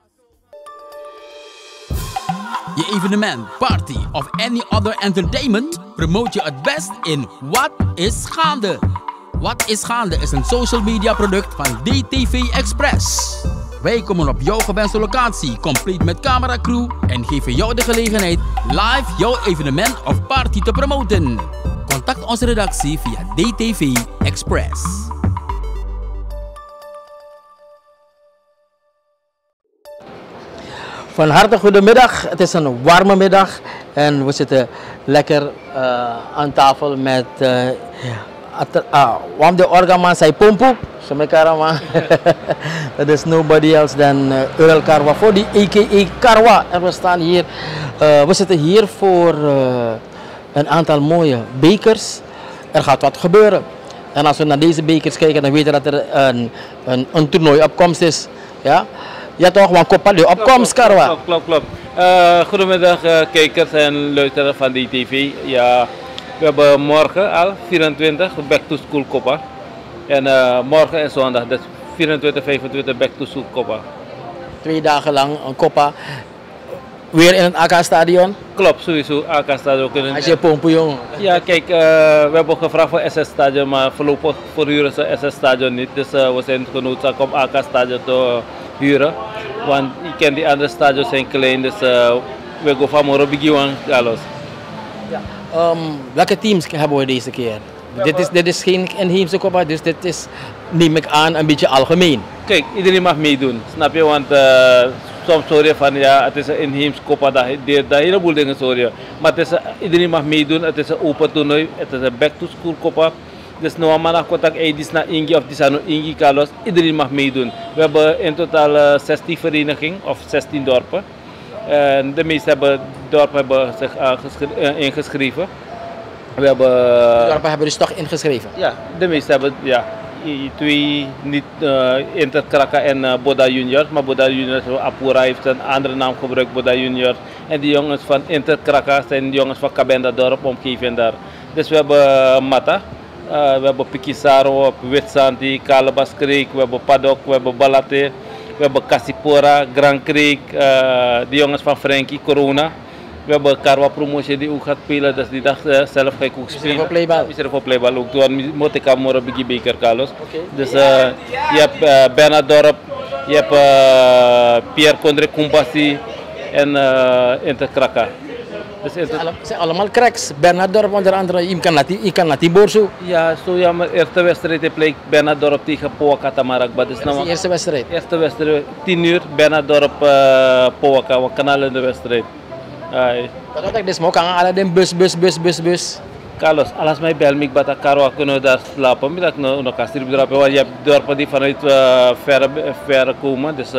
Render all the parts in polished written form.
Je evenement, party of any other entertainment promote je het best in Wat is Gaande. Wat is Gaande is een social media product van DTV Express. Wij komen op jouw gewenste locatie, compleet met cameracrew en geven jou de gelegenheid live jouw evenement of party te promoten. Contact onze redactie via DTV Express. Van harte goedemiddag, het is een warme middag en we zitten lekker aan tafel met de orgaman zei pompo, man. Dat is nobody else than Earl Karwa voor die a.k.a. Karwa. En we staan hier, we zitten hier voor een aantal mooie bekers. Er gaat wat gebeuren. En als we naar deze bekers kijken, dan weten we dat er een toernooi op komst is. Ja? Ja toch, want koppa de opkomst, Karwa. Klopt. Goedemiddag kijkers en luisteraars van DTV. Ja, we hebben morgen al 24 back to school koppa. En morgen en zondag, dus 24, 25 back to school koppa. 2 dagen lang een koppa. Weer in het AK-stadion? Klopt, sowieso AK-stadion. Als je pompen, jongen. Ja, kijk, we hebben gevraagd voor SS-stadion, maar voorlopig verhuren ze SS-stadion niet. Dus we zijn genoodzaakt om AK-stadion te huren. Want je kent die andere stadions zijn klein, dus we gaan van morgen beginnen, Carlos. Ja. Welke teams hebben we deze keer? Dit is geen inheemse koppa, dus dit is, neem ik aan, een beetje algemeen. Kijk, iedereen mag meedoen, snap je? Want soms hoor je van ja, het is een inheems koppa, dat een heleboel dingen hoor je. Maar het is, iedereen mag meedoen, het is een open toernooi, het is een back-to-school koppa. Dus nu maandag contact is naar Ingi of die zijn Ingi Carlos, iedereen mag meedoen. We hebben in totaal 16 verenigingen of 16 dorpen. En de meeste dorpen hebben zich ingeschreven. We hebben, de dorpen hebben dus toch ingeschreven? Ja, de meeste hebben, ja. 2 niet Interkraka en Boda Junior, maar Boda Junior Apura heeft een andere naam gebruikt, Boda Junior. En die jongens van Interkraka zijn jongens van Kabenda dorp, omgeving daar. Dus we hebben Mata. We hebben Pikisaro, Witsanti, Kalabas Creek, we hebben Padok, we hebben Balate, we hebben Kasipora, Grand Creek, de jongens van Frankie, Corona. We hebben Karwa Promotie die ook gaat spelen, dus die dag zelf ga ik ook spelen. We zitten voor playbal ook, toen moet ik aan morgen beginnen beker, Carlos. Dus je hebt Bernadorp, je hebt Pierre Condré Kumbasi en Interkraka. Het zijn allemaal cracks. Bernadorp onder andere, je kan naar Tiborzo. Ja, zo ja, maar eerste wedstrijd bleek Bernadorp tegen Powaka Tamarakba. Dat is de eerste wedstrijd? Eerste wedstrijd, 10 uur, Bernadorp Powaka, we kanalen de wedstrijd. Wat ik dus ook aan alle bus. Carlos, alles mij bel me dat Karwa kunnen daar slapen. Ik dacht nog kastrip drapen, want je hebt dorpen die vanuit ver komen. Dus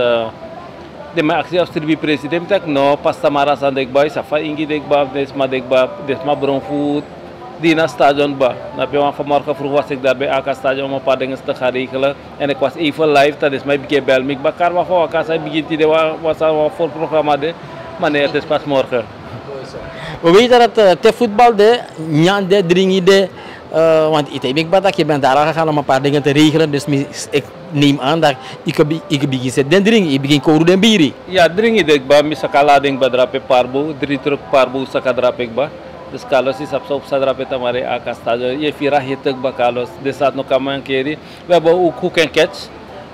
de mijn actie als president ik no pas Tamara san dekba, safa ingi dekba, desma bronfood, Dina stadion ba. Na je vanmorgen vroeg was ik daar bij AK stadion om een paar dingen te gaan regelen en ik was even live, dat is mij begin bel me. Ik Karwa voor AK zij begint die was al voor programma de, maar nee, het is pas morgen. We weten dat te voetbal de, nyande dringi de. Want ik ben je bent daar gegaan om een paar dingen te regelen, dus ik neem aan dat ik begin te drinken, ik begin koru den biri. Ja, drinken ik ba, misakala denk ba drape parbo, 3 truk parbo saka drape ik ba. Dus Carlos is op drape tamare AK stadion, je vira hitek ba Carlos, de staat nog kaman keri. We hebben ook hook and catch.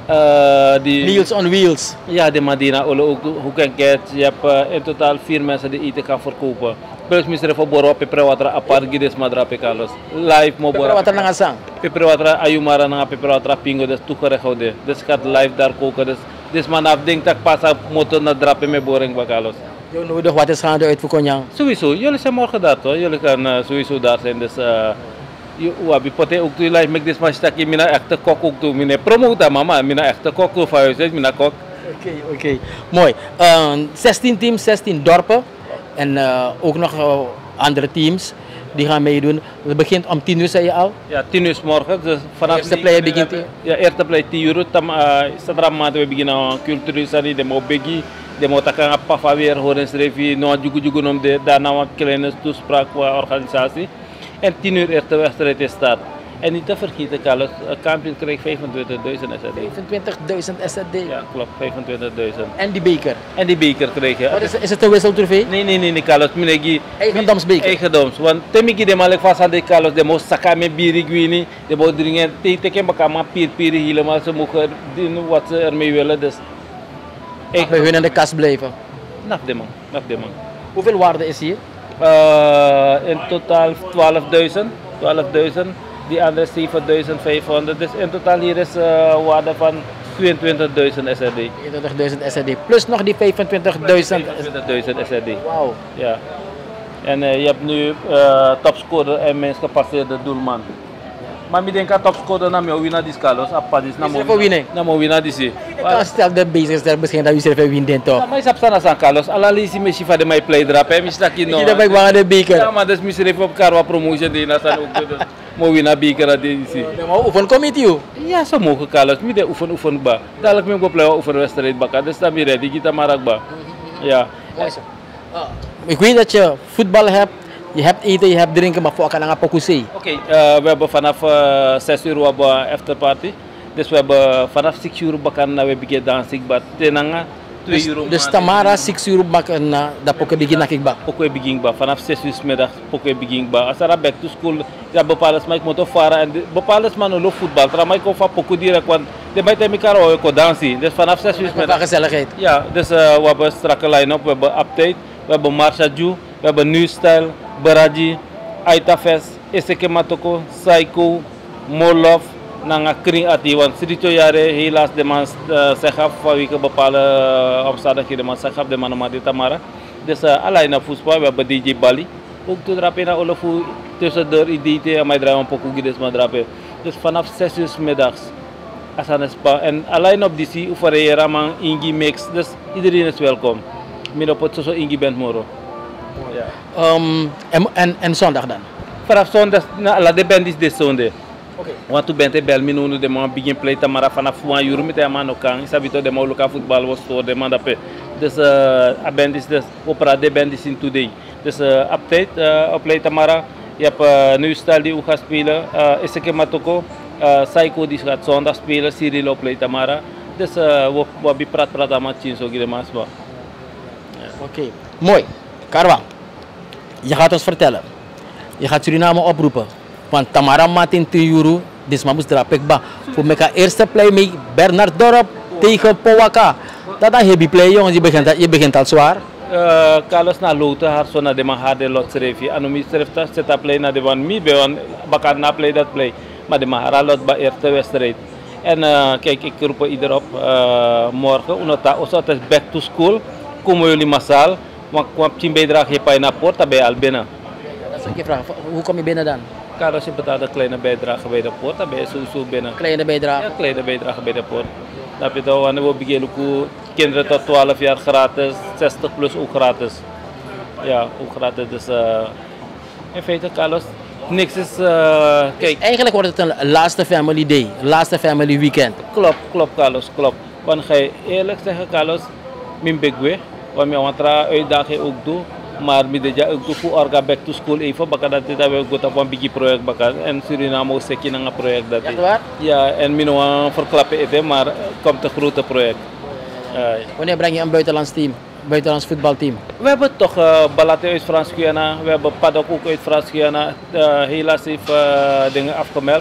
Meals on wheels. Ja, de Madina ook hook and catch. Je hebt in totaal 4 mensen die eten gaan verkopen. Plus misere voor boro peperwatra apart gides madrape Carlos. Live mo boro. Peperwatra nangasang. Peperwatra ayumara nanga peperwatra pingo des tukare khode. Des gaat live daar koken. Dus man afdenkt dat pas op motor na drape me boring ba Carlos. Je nodig wat is gaande uit voor Konyang. Sowieso, jullie zijn morgen daar toch? Jullie gaan sowieso daar zijn. Dus wabi pote ook toe live make this match taki mina echte kok ook toe mina promote mama mina echte kok toe van je mina kok. Oké. Mooi. 16 teams, 16 dorpen. En ook nog andere teams die gaan meedoen. Het begint om 10 uur, zei je al? Ja, 10 uur morgen. Dus vanaf eerste play begint hij? Ja, eerste play 10 uur. Zodra maand we beginnen cultuur, de mo begi, de mo takang apa weer horen schrijven, no jugu nom de daarna wat kleine toespraak qua organisatie. En 10 uur eerste wedstrijd is start. En niet te vergeten, Carlos, Kampioen kreeg 25.000 SRD. 25.000 SRD. Ja, klopt, 25.000. En die beker. En die beker kreeg je. Wat is het een wisseltrofee? Nee, Carlos, minegi. Eigendomsbeker. Eigendoms. Want temiki de malek vast de Carlos, de moest saka met bier gwini, de moest dringen, teken bakama pier helemaal, ze mogen doen wat ze ermee willen. Dus Bij hun in de kast blijven. Naf de man. Hoeveel waarde is hier? In totaal 12.000. Die andere 7.500. Dus in totaal hier is waarde van 22.000 SRD. 22.000 SRD. Plus nog die 25.000 SRD. Wauw. Ja. En je hebt nu topscorer en meest gepasseerde doelman. Maar ik denk dat topscorer na mij winnen die Carlos. Apart is na mij winnen die. Kan stel de bezig stel misschien dat u zelf winnen toch? Maar ik heb sana san Carlos. Alalisi messi van de mij play drap. Hè, misschien dat je nog. Je daarbij waar de beker. Ja, maar dus misschien even op Karwa promotion die na san ook. Mo winnen beker dat die. Maar oefen committee. Ja, zo mogen Carlos. Mi de oefen ba. Dadelijk me go play oefen wedstrijd bakken. Dus dat mi ready kita marak ba. Ja. Ik weet dat je voetbal hebt. Je hebt eten, je hebt drinken, maar voor elkaar een pokusee. Oké, we hebben vanaf 6 uur een afterparty. Dus we hebben vanaf 6 uur bakken we beginnen dansen. Tenanga 2 uur. Dus Tamara 6 uur bakken na dat poke begin na kikba. Poke begin ba. Vanaf 6 uur middag poke begin ba. Als er back to school, ja bepaalde maar ik moet varen en bepaalde maar no voetbal. Tramai ko fa poku direct want de bij te mikar o ko dansen. Dus vanaf 6 uur middag. Gezelligheid. Ja, dus we hebben strakke line-up, we hebben update, we hebben Marsha Ju, we hebben New Style. Baraji, Aitafes, Eseke Matoko, Saiko, Morlov, Nanga Kring Ati, want Srito Jare helaas de man zegaf vanwege bepaalde omstandigheden, man zegaf de man de Tamara. Dus alleen naar voetbal, we hebben DJ Bali. Ook te drapen naar Olofu, tussendoor IDT en mij draaien een pokoe dus maar drapen. Dus vanaf 6 uur middags, Asanespa. En alleen op DC, Ufare Raman, Ingi Mix, dus iedereen is welkom. Midden op het zo Ingi Band Moro. Ja. En zondag dan? Vanaf zondag, la de band is de zondag. Want toen bent bel minuut de man begin play Tamara vanaf 1 uur met de man ook kan. Sabito de man lokaal voetbal was door de man dat pe. Dus a band is dus opera de band is in today. Dus update op play Tamara. Je hebt nu stijl die ook gaat spelen. Eseke Matoko, Saiko die gaat zondag spelen. Cyril op play Tamara. Dus we praat aan Chin zo gede mas ba. Oké, mooi. Karwa, je gaat ons vertellen. Je gaat Suriname oproepen. Want Tamara Martin Tuyuru, dit is drapekba. Voor meka eerste play mee Bernard Dorp tegen Powaka. Dat dan heb je play jongens, je begint al zwaar. Carlos na loten haar zo naar de mahade lot schreefje. Anomi schreef dat zet play naar de van mi bewan bakar na play dat play. Maar de mahara lot ba eerste wedstrijd. En kijk, ik roep ieder op morgen. Unota also het is back to school. Komen jullie massaal. Want kwam bijdrage je bij naar poort, dan ben je al binnen. Dat is een vraag. Hoe kom je binnen dan? Als je betaalt een kleine bijdrage bij de poort, dan ben je sowieso binnen. Kleine bijdrage? Ja, kleine bijdrage bij de poort. Dan heb je dan, wanneer we beginnen, kinderen tot 12 jaar gratis, 60 plus ook gratis. Ja, ook gratis. Dus in feite, Carlos, niks is, kijk. Eigenlijk wordt het een laatste family day, laatste family weekend. Klopt Carlos, klopt. Want ga je eerlijk zeggen, Carlos, mijn big way. Want we gaan uitdaging ook doen, maar we gaan ook doen voor orga back to school even, baka dat we gaan op een beetje project baka en Suriname ook zeker een project dat. Echt waar? Ja, en we gaan verklappen het, maar komt een grote project. Wanneer breng je een buitenlands team, buitenlands voetbalteam? We hebben toch Balate uit Frans-Guyana, we hebben Paddock ook uit Frans-Guyana, helaas heeft dingen afgemeld.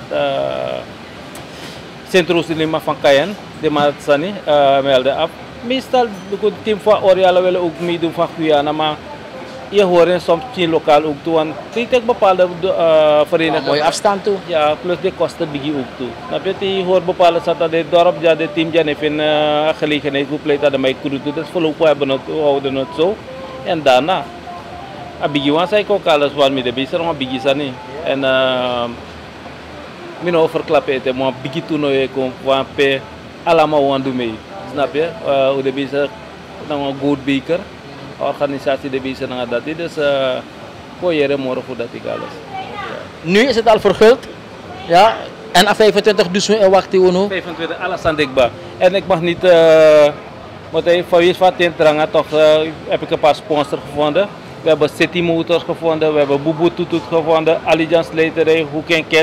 Sint-Roos-Lima van Cayenne, de Matsani, melden af. Meestal het team van Oriala willen ook meedoen van Guyana, maar je hoort soms geen lokaal ook toe. Want ik bepaalde verenigingen. Mooie afstand toe. Ja, plus de kosten bigi ook toe. Dan weet je hoort bepaalde zaten de dorp, ja, de team ja, heeft een gelegenheid gepleegd dat de mij kunnen doen. Dus voorlopig hebben we het houden het zo. En daarna, bigi wan zei ik ook alles wat met de bezig, maar bigi zijn niet. En mijn verklappen het, maar bigi toernooi komt, want pe allemaal want doen mee. Snap je? Hoe de bezig naar een good beker, organisatie de bezig naar dat. Dus voor je morgen voor dat ik alles. Nu is het al verguld, ja. En aan 25 dus wacht je nu? 25, alles aan dikbaar. En ik mag niet, want van wie is wat in Tranga toch heb ik een paar sponsors gevonden. We hebben City Motors gevonden, we hebben Bubu Tutut gevonden, Allianz Leiterij, Hoek en Catch,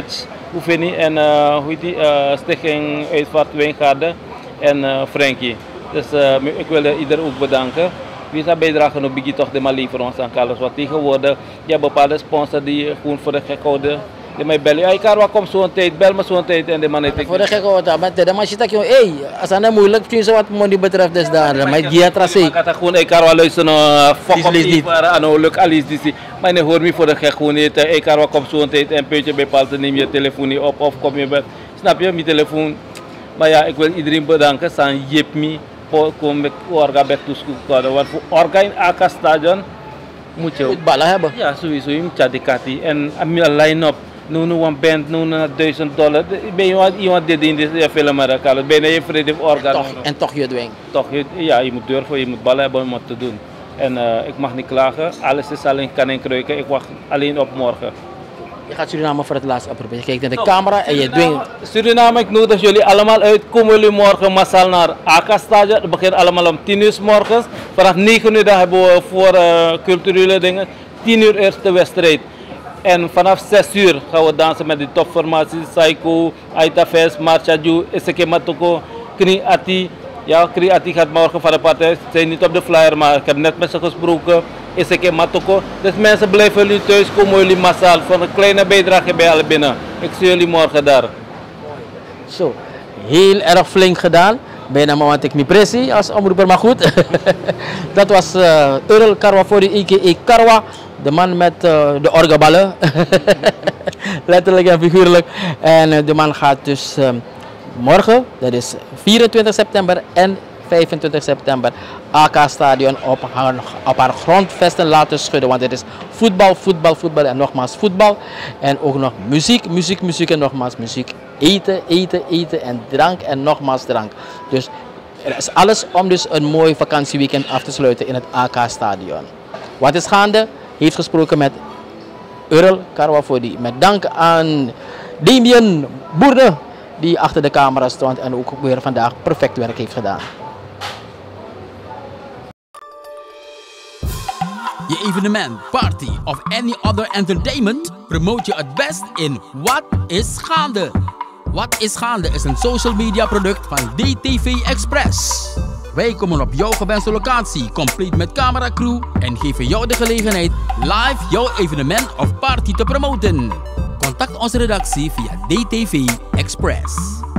Oefening en hoe heet die, Stichting Uitvaart Wijngaarden en Frankie. Dus ik wil iedereen ook bedanken. Wie zijn bijdrage nog biggie toch de maar leveren ons aan Carlos. Want tegenwoordig, je hebt bepaalde sponsors die gewoon voor de gek houden. Die mij bellen, ja, Karwa komt zo'n tijd, bel me zo'n tijd en de man heeft. Voor de gek houden, maar de man zit ook, hey, als het moeilijk is wat money betreft, dus daar, maar die tracé. Ik had gewoon, Karwa luisteren, fuck op die, maar leuk alles die. Maar je hoort me voor de gek gewoon niet, Karwa komt zo'n tijd en puntje bepaalt, neem je telefoon niet op of kom je bij. Snap je, mijn telefoon. Maar ja, ik wil iedereen bedanken, zijn Jip me. Kom met orga back to school. Want voor orga in AK Stadion moet je ballen hebben. Ja, sowieso. Je moet je en een line-up. Nu een band, nu $1000. Ben je iemand die in deze film maar kan. Ben je vrede orga. En toch je dwing. Toch, ja, je moet durven, je moet ballen hebben om wat te doen. En ik mag niet klagen. Alles is alleen kan en kruiken. Ik wacht alleen op morgen. Je gaat Suriname voor het laatst oproepen. Je kijkt naar de camera en je dwingt. Suriname, ik nodig jullie allemaal uit. Komen jullie morgen massaal naar AK Stadion. Het begint allemaal om 10 uur 's morgens. Vanaf 9 uur hebben we voor culturele dingen. 10 uur eerste wedstrijd. En vanaf 6 uur gaan we dansen met de topformaties. Saiko, Aita Fest, Marchaju, Iseke Matoko, Kri Ati. Ja, Kri Ati gaat morgen van de partij. Ze zijn niet op de flyer, maar ik heb net met ze gesproken. Iseke Matoko. Dus mensen blijven jullie thuis, komen jullie massaal. Voor een kleine bijdrage bij alle binnen. Ik zie jullie morgen daar. Zo, heel erg flink gedaan. Bijna moment ik niet pressie als omroeper, maar goed. Dat was Earl Karwafori, a.k.a. Karwa. De man met de orgaballen. Letterlijk en figuurlijk. En de man gaat dus morgen, dat is 24 september en 25 september, AK Stadion op haar grondvesten laten schudden. Want het is voetbal, voetbal, voetbal en nogmaals voetbal. En ook nog muziek, muziek, muziek en nogmaals muziek. Eten, eten, eten en drank en nogmaals drank. Dus er is alles om dus een mooi vakantieweekend af te sluiten in het AK Stadion. Wat is gaande? Heeft gesproken met Earl Karwafori. Met dank aan Damien Boerde, die achter de camera stond en ook weer vandaag perfect werk heeft gedaan. Je evenement, party of any other entertainment promote je het best in Wat is Gaande. Wat is Gaande is een social media product van DTV Express. Wij komen op jouw gewenste locatie, compleet met cameracrew en geven jou de gelegenheid live jouw evenement of party te promoten. Contact onze redactie via DTV Express.